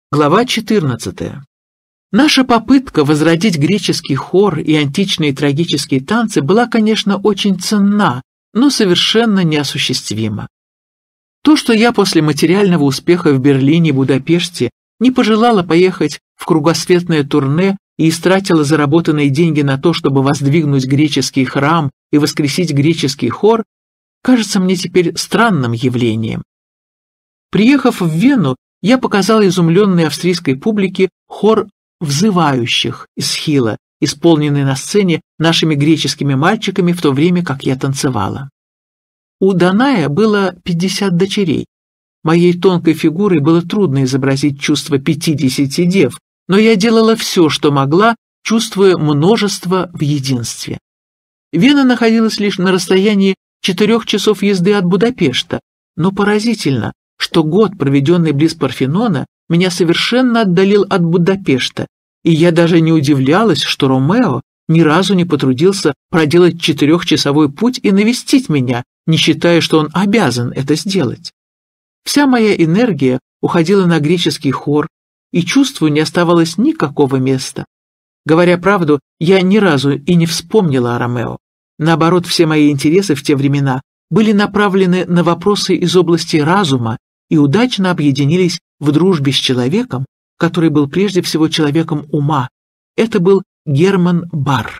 Глава 14. Наша попытка возродить греческий хор и античные трагические танцы была, конечно, очень ценна, но совершенно неосуществима. То, что я после материального успеха в Берлине и Будапеште не пожелала поехать в кругосветное турне и истратила заработанные деньги на то, чтобы воздвигнуть греческий храм и воскресить греческий хор, кажется мне теперь странным явлением. Приехав в Вену, я показал изумленной австрийской публике хор взывающих из Хилла, исполненный на сцене нашими греческими мальчиками в то время, как я танцевала. У Даная было 50 дочерей. Моей тонкой фигурой было трудно изобразить чувство 50 дев, но я делала все, что могла, чувствуя множество в единстве. Вена находилась лишь на расстоянии 4 часов езды от Будапешта, но поразительно, что год, проведенный близ Парфенона, меня совершенно отдалил от Будапешта, и я даже не удивлялась, что Ромео ни разу не потрудился проделать 4-часовой путь и навестить меня, не считая, что он обязан это сделать. Вся моя энергия уходила на греческий хор, и чувству не оставалось никакого места. Говоря правду, я ни разу и не вспомнила о Ромео. Наоборот, все мои интересы в те времена были направлены на вопросы из области разума и удачно объединились в дружбе с человеком, который был прежде всего человеком ума. Это был Герман Бар.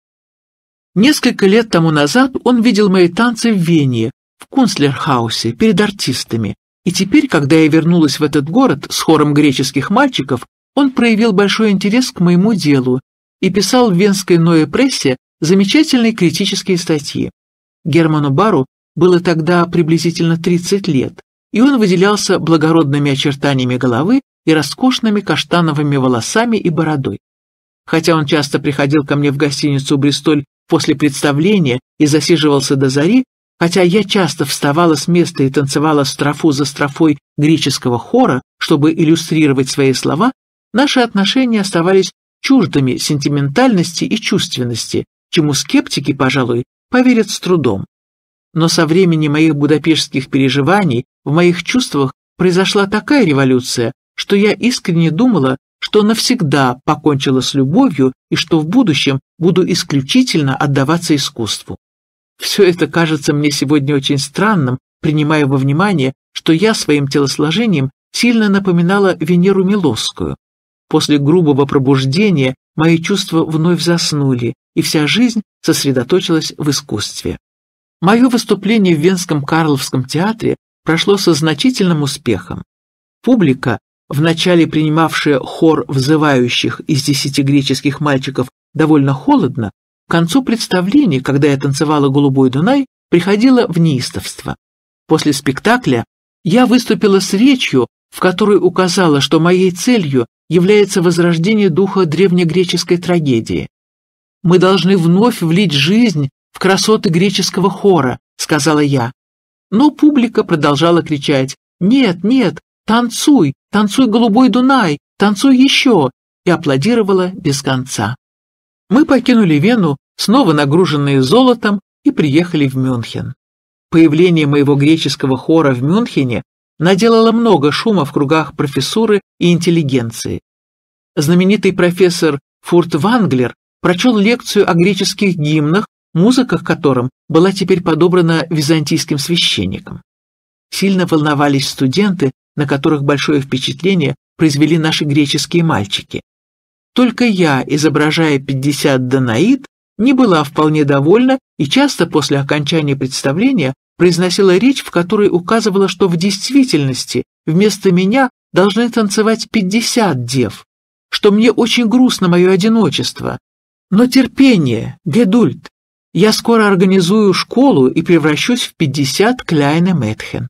Несколько лет тому назад он видел мои танцы в Вене, в Кунстлерхаусе, перед артистами, и теперь, когда я вернулась в этот город с хором греческих мальчиков, он проявил большой интерес к моему делу и писал в венской Neue Presse замечательные критические статьи. Герману Бару было тогда приблизительно 30 лет, и он выделялся благородными очертаниями головы и роскошными каштановыми волосами и бородой. Хотя он часто приходил ко мне в гостиницу «Бристоль» после представления и засиживался до зари, хотя я часто вставала с места и танцевала строфу за строфой греческого хора, чтобы иллюстрировать свои слова, наши отношения оставались чуждыми сентиментальности и чувственности, чему скептики, пожалуй, поверят с трудом. Но со времени моих будапештских переживаний в моих чувствах произошла такая революция, что я искренне думала, что навсегда покончила с любовью и что в будущем буду исключительно отдаваться искусству. Все это кажется мне сегодня очень странным, принимая во внимание, что я своим телосложением сильно напоминала Венеру Милосскую. После грубого пробуждения мои чувства вновь заснули, и вся жизнь сосредоточилась в искусстве. Мое выступление в Венском Карловском театре прошло со значительным успехом. Публика, вначале принимавшая хор взывающих из 10 греческих мальчиков довольно холодно, к концу представления, когда я танцевала «Голубой Дунай», приходила в неистовство. После спектакля я выступила с речью, в которой указала, что моей целью является возрождение духа древнегреческой трагедии. «Мы должны вновь влить жизнь в красоты греческого хора», — сказала я. Но публика продолжала кричать: «Нет, нет, танцуй, танцуй, голубой Дунай, танцуй еще», и аплодировала без конца. Мы покинули Вену, снова нагруженные золотом, и приехали в Мюнхен. Появление моего греческого хора в Мюнхене наделало много шума в кругах профессуры и интеллигенции. Знаменитый профессор Фуртванглер прочел лекцию о греческих гимнах, музыка к которым была теперь подобрана византийским священникам. Сильно волновались студенты, на которых большое впечатление произвели наши греческие мальчики. Только я, изображая 50 Данаид, не была вполне довольна и часто после окончания представления произносила речь, в которой указывала, что в действительности вместо меня должны танцевать 50 дев, что мне очень грустно мое одиночество. Но терпение, Гедульт, я скоро организую школу и превращусь в 50 Кляйне Мэтхен.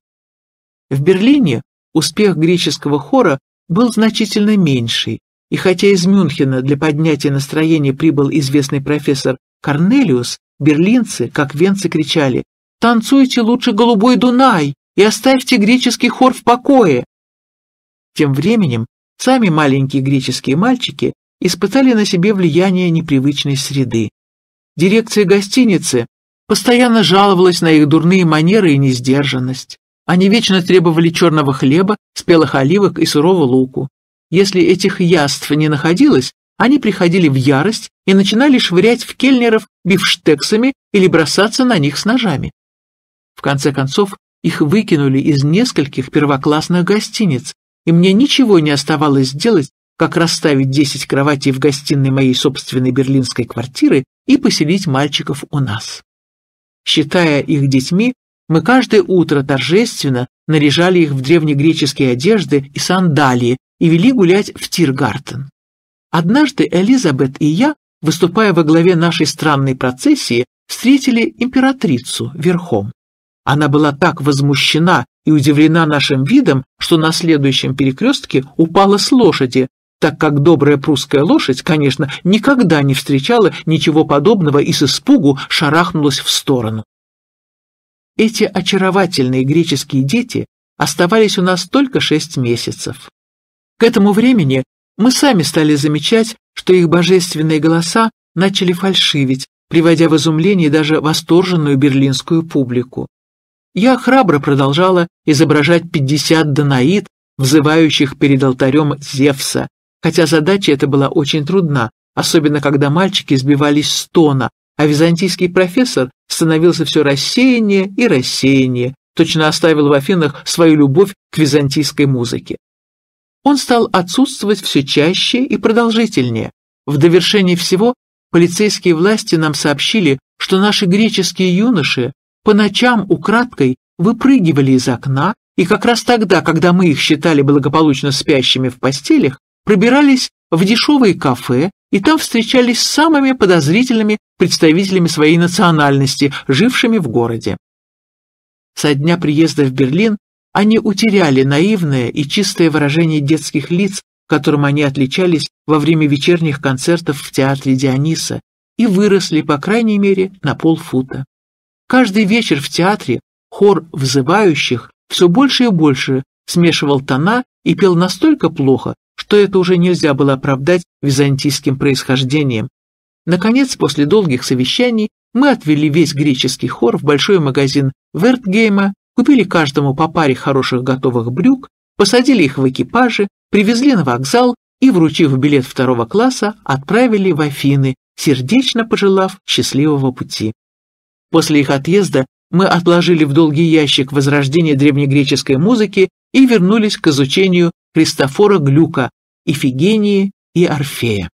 В Берлине успех греческого хора был значительно меньший, и хотя из Мюнхена для поднятия настроения прибыл известный профессор Корнелиус, берлинцы, как венцы, кричали: «Танцуйте лучше голубой Дунай и оставьте греческий хор в покое!» Тем временем сами маленькие греческие мальчики испытали на себе влияние непривычной среды. Дирекция гостиницы постоянно жаловалась на их дурные манеры и несдержанность. Они вечно требовали черного хлеба, спелых оливок и сырого луку. Если этих яств не находилось, они приходили в ярость и начинали швырять в кельнеров бифштексами или бросаться на них с ножами. В конце концов, их выкинули из нескольких первоклассных гостиниц, и мне ничего не оставалось делать, как расставить 10 кроватей в гостиной моей собственной берлинской квартиры и поселить мальчиков у нас. Считая их детьми, мы каждое утро торжественно наряжали их в древнегреческие одежды и сандалии и вели гулять в Тиргартен. Однажды Элизабет и я, выступая во главе нашей странной процессии, встретили императрицу верхом. Она была так возмущена и удивлена нашим видом, что на следующем перекрестке упала с лошади, так как добрая прусская лошадь, конечно, никогда не встречала ничего подобного и с испугу шарахнулась в сторону. Эти очаровательные греческие дети оставались у нас только 6 месяцев. К этому времени мы сами стали замечать, что их божественные голоса начали фальшивить, приводя в изумление даже восторженную берлинскую публику. Я храбро продолжала изображать 50 данаид, взывающих перед алтарем Зевса, хотя задача эта была очень трудна, особенно когда мальчики сбивались с тона, а византийский профессор становился все рассеяннее и рассеяннее, точно оставил в Афинах свою любовь к византийской музыке. Он стал отсутствовать все чаще и продолжительнее. В довершении всего полицейские власти нам сообщили, что наши греческие юноши по ночам украдкой выпрыгивали из окна и как раз тогда, когда мы их считали благополучно спящими в постелях, пробирались в дешевые кафе и там встречались с самыми подозрительными представителями своей национальности, жившими в городе. Со дня приезда в Берлин они утеряли наивное и чистое выражение детских лиц, которым они отличались во время вечерних концертов в театре Диониса, и выросли, по крайней мере, на полфута. Каждый вечер в театре хор взывающих все больше и больше смешивал тона и пел настолько плохо, что это уже нельзя было оправдать византийским происхождением. Наконец, после долгих совещаний, мы отвели весь греческий хор в большой магазин Вертгейма, купили каждому по паре хороших готовых брюк, посадили их в экипажи, привезли на вокзал и, вручив билет 2 класса, отправили в Афины, сердечно пожелав счастливого пути. После их отъезда мы отложили в долгий ящик возрождение древнегреческой музыки и вернулись к изучению Христофора Глюка, Ифигении и Орфея.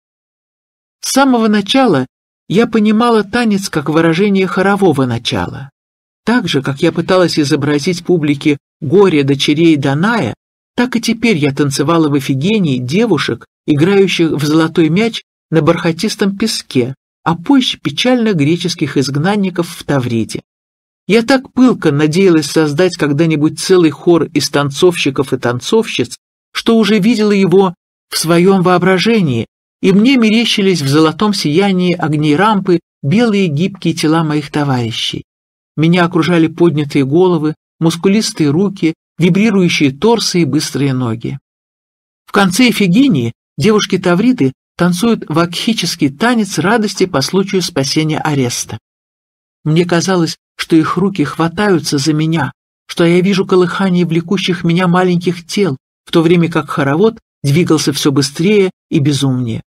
С самого начала я понимала танец как выражение хорового начала. Так же, как я пыталась изобразить публике горе дочерей Даная, так и теперь я танцевала в Ифигении девушек, играющих в золотой мяч на бархатистом песке, а позже печальных греческих изгнанников в Тавриде. Я так пылко надеялась создать когда-нибудь целый хор из танцовщиков и танцовщиц, что уже видела его в своем воображении, и мне мерещились в золотом сиянии огней рампы белые гибкие тела моих товарищей. Меня окружали поднятые головы, мускулистые руки, вибрирующие торсы и быстрые ноги. В конце Ифигении девушки Тавриды танцуют вакхический танец радости по случаю спасения Ареста. Мне казалось, что их руки хватаются за меня, что я вижу колыхание влекущих меня маленьких тел, в то время как хоровод двигался все быстрее и безумнее.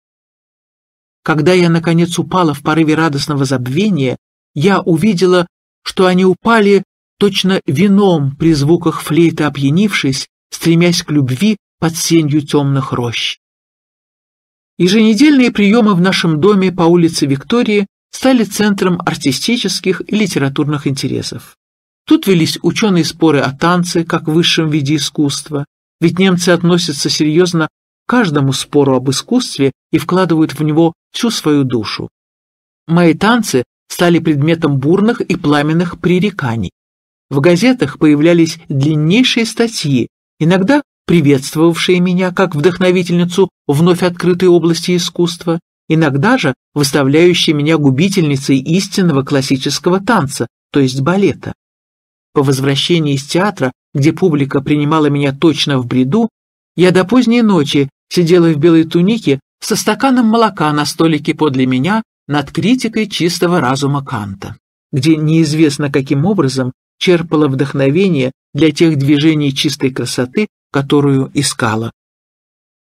Когда я, наконец, упала в порыве радостного забвения, я увидела, что они упали точно вином при звуках флейты опьянившись, стремясь к любви под сенью темных рощ. Еженедельные приемы в нашем доме по улице Виктории стали центром артистических и литературных интересов. Тут велись ученые споры о танце как высшем виде искусства, ведь немцы относятся серьезно к каждому спору об искусстве и вкладывают в него всю свою душу. Мои танцы стали предметом бурных и пламенных пререканий. В газетах появлялись длиннейшие статьи, иногда приветствовавшие меня как вдохновительницу вновь открытой области искусства, иногда же выставляющие меня губительницей истинного классического танца, то есть балета. По возвращении из театра, где публика принимала меня точно в бреду, я до поздней ночи сидела в белой тунике со стаканом молока на столике подле меня над критикой чистого разума Канта, где неизвестно каким образом черпала вдохновение для тех движений чистой красоты, которую искала.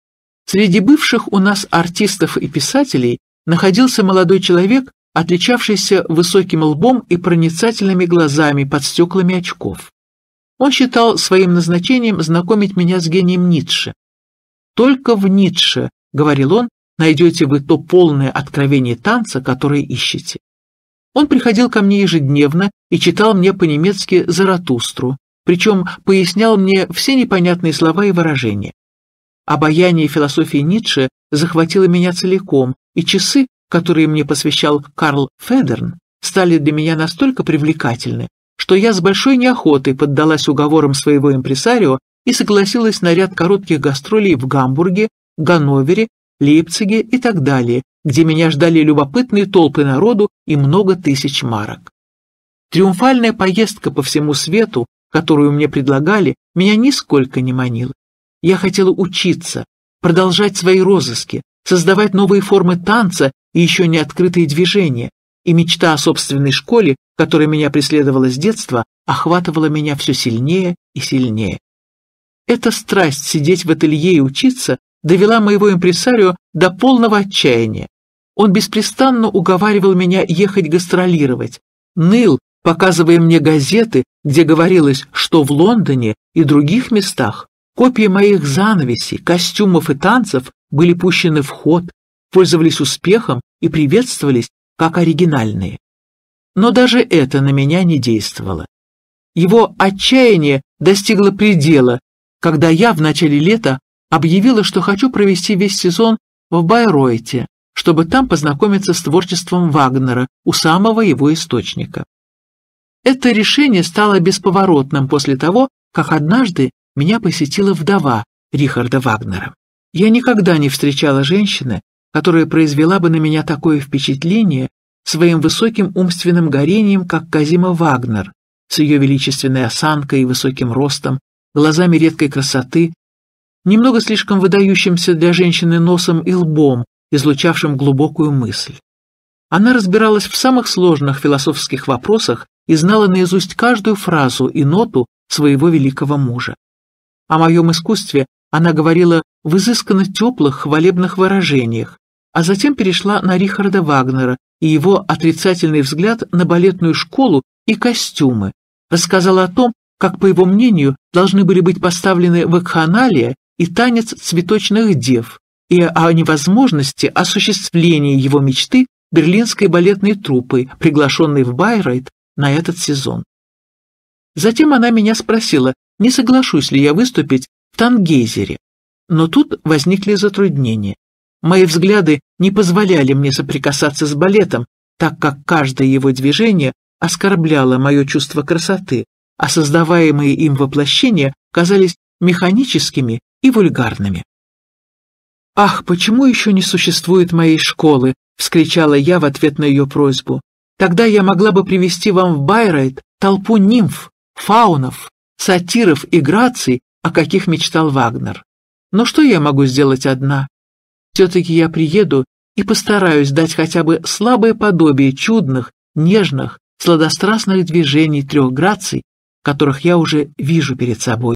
Среди бывших у нас артистов и писателей находился молодой человек, отличавшийся высоким лбом и проницательными глазами под стеклами очков. Он считал своим назначением знакомить меня с гением Ницше. «Только в Ницше, — говорил он, — найдете вы то полное откровение танца, которое ищете». Он приходил ко мне ежедневно и читал мне по-немецки «Заратустру», причем пояснял мне все непонятные слова и выражения. Обаяние философии Ницше захватило меня целиком, и часы, которые мне посвящал Карл Федерн, стали для меня настолько привлекательны, что я с большой неохотой поддалась уговорам своего импресарио и согласилась на ряд коротких гастролей в Гамбурге, Ганновере, Лейпциге и так далее, где меня ждали любопытные толпы народу и много тысяч марок. Триумфальная поездка по всему свету, которую мне предлагали, меня нисколько не манила. Я хотела учиться, продолжать свои розыски, создавать новые формы танца и еще не открытые движения, и мечта о собственной школе, которая меня преследовала с детства, охватывала меня все сильнее и сильнее. Эта страсть сидеть в ателье и учиться довела моего импресарио до полного отчаяния. Он беспрестанно уговаривал меня ехать гастролировать, ныл, показывая мне газеты, где говорилось, что в Лондоне и других местах копии моих занавесей, костюмов и танцев были пущены в ход, пользовались успехом и приветствовались как оригинальные. Но даже это на меня не действовало. Его отчаяние достигло предела, когда я в начале лета объявила, что хочу провести весь сезон в Байройте, чтобы там познакомиться с творчеством Вагнера у самого его источника. Это решение стало бесповоротным после того, как однажды меня посетила вдова Рихарда Вагнера. Я никогда не встречала женщины, которая произвела бы на меня такое впечатление своим высоким умственным горением, как Казима Вагнер, с ее величественной осанкой и высоким ростом, глазами редкой красоты, немного слишком выдающимся для женщины носом и лбом, излучавшим глубокую мысль. Она разбиралась в самых сложных философских вопросах и знала наизусть каждую фразу и ноту своего великого мужа. О моем искусстве она говорила в изысканно теплых хвалебных выражениях, а затем перешла на Рихарда Вагнера и его отрицательный взгляд на балетную школу и костюмы, рассказала о том, как, по его мнению, должны были быть поставлены вакханалия и танец цветочных дев, и о невозможности осуществления его мечты берлинской балетной труппой, приглашенной в Байройт на этот сезон. Затем она меня спросила, не соглашусь ли я выступить в Тангейзере. Но тут возникли затруднения. Мои взгляды не позволяли мне соприкасаться с балетом, так как каждое его движение оскорбляло мое чувство красоты, а создаваемые им воплощения казались механическими и вульгарными. «Ах, почему еще не существует моей школы?» — вскричала я в ответ на ее просьбу. «Тогда я могла бы привести вам в Байройт толпу нимф, фаунов, сатиров и граций, о каких мечтал Вагнер. Но что я могу сделать одна? Все-таки я приеду и постараюсь дать хотя бы слабое подобие чудных, нежных, сладострастных движений трех граций, которых я уже вижу перед собой.